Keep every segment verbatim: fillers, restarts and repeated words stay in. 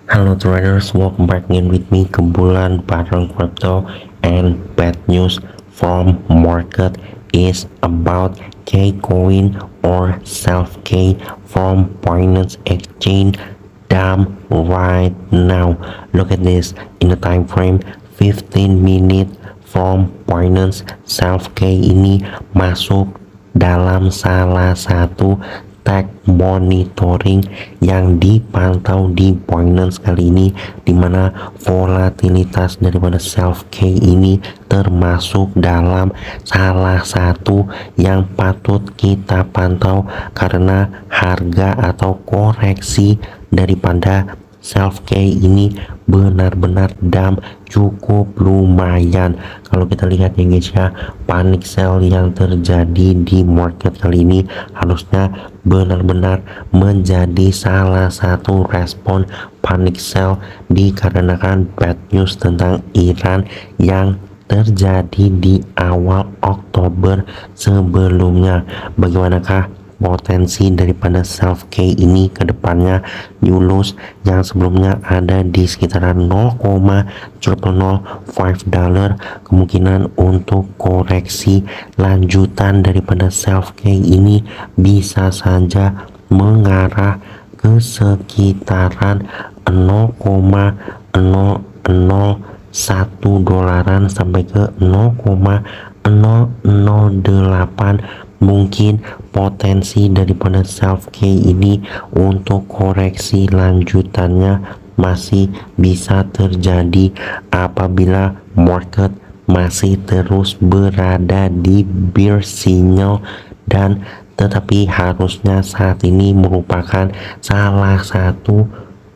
Halo traders, welcome back again with me Kebulan bareng crypto, and bad news from market is about K-Coin or self-K from Binance Exchange dump right now. Look at this in the time frame fifteen minutes from Binance self-K ini masuk dalam salah satu tag monitoring yang dipantau di Binance kali ini, dimana volatilitas daripada self K ini termasuk dalam salah satu yang patut kita pantau karena harga atau koreksi daripada self K ini benar-benar dump cukup lumayan. Kalau kita lihat ya guys ya, panic sell yang terjadi di market kali ini harusnya benar-benar menjadi salah satu respon panic sell dikarenakan bad news tentang Iran yang terjadi di awal Oktober sebelumnya. Bagaimanakah potensi daripada self K ini ke depannya? Yulus yang sebelumnya ada di sekitaran nol koma nol nol lima dolar, kemungkinan untuk koreksi lanjutan daripada self K ini bisa saja mengarah ke sekitaran nol koma nol nol satu dolaran sampai ke nol koma nol nol delapan. Mungkin potensi daripada self K ini untuk koreksi lanjutannya masih bisa terjadi apabila market masih terus berada di bear signal, dan tetapi harusnya saat ini merupakan salah satu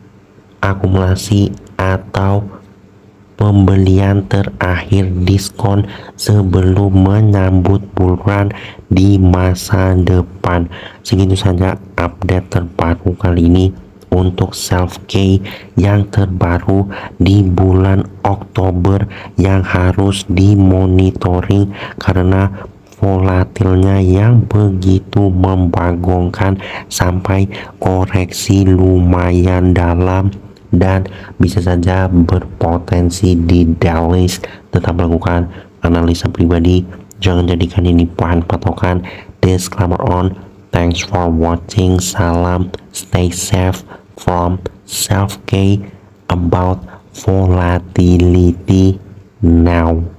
akumulasi atau pembelian terakhir diskon sebelum menyambut bull run di masa depan. Segitu saja update terbaru kali ini untuk self K yang terbaru di bulan Oktober yang harus dimonitoring karena volatilnya yang begitu membagongkan sampai koreksi lumayan dalam dan bisa saja berpotensi di downlist. Tetap lakukan analisa pribadi, jangan jadikan ini bahan patokan. Disclaimer on. Thanks for watching. Salam, stay safe from self K about volatility now.